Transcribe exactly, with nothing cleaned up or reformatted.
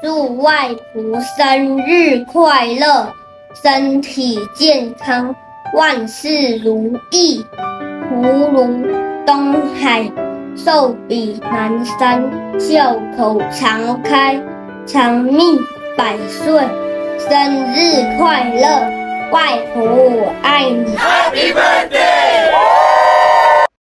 祝外婆生日快乐，身体健康，万事如意，福如东海，寿比南山，笑口常开，长命百岁。生日快乐，外婆我爱你。Happy birthday！